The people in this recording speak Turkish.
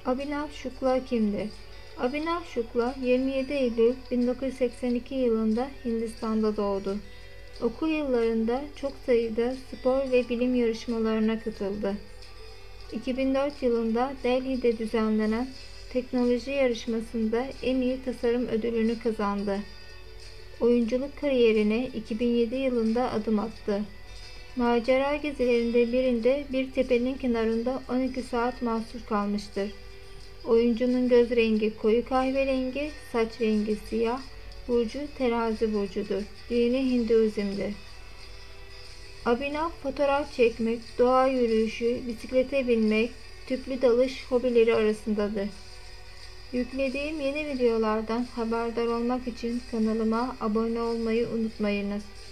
Abhinav Shukla kimdir? Abhinav Shukla 27 Eylül 1982 yılında Hindistan'da doğdu. Okul yıllarında çok sayıda spor ve bilim yarışmalarına katıldı. 2004 yılında Delhi'de düzenlenen teknoloji yarışmasında en iyi tasarım ödülünü kazandı. Oyunculuk kariyerine 2007 yılında adım attı. Macera gezilerinden birinde bir tepenin kenarında 12 saat mahsur kalmıştır. Oyuncunun göz rengi koyu kahverengi, saç rengi siyah, burcu terazi burcudur. Dini Hinduizm'dir. Abhinav fotoğraf çekmek, doğa yürüyüşü, bisiklete binmek, tüplü dalış hobileri arasındadır. Yüklediğim yeni videolardan haberdar olmak için kanalıma abone olmayı unutmayınız.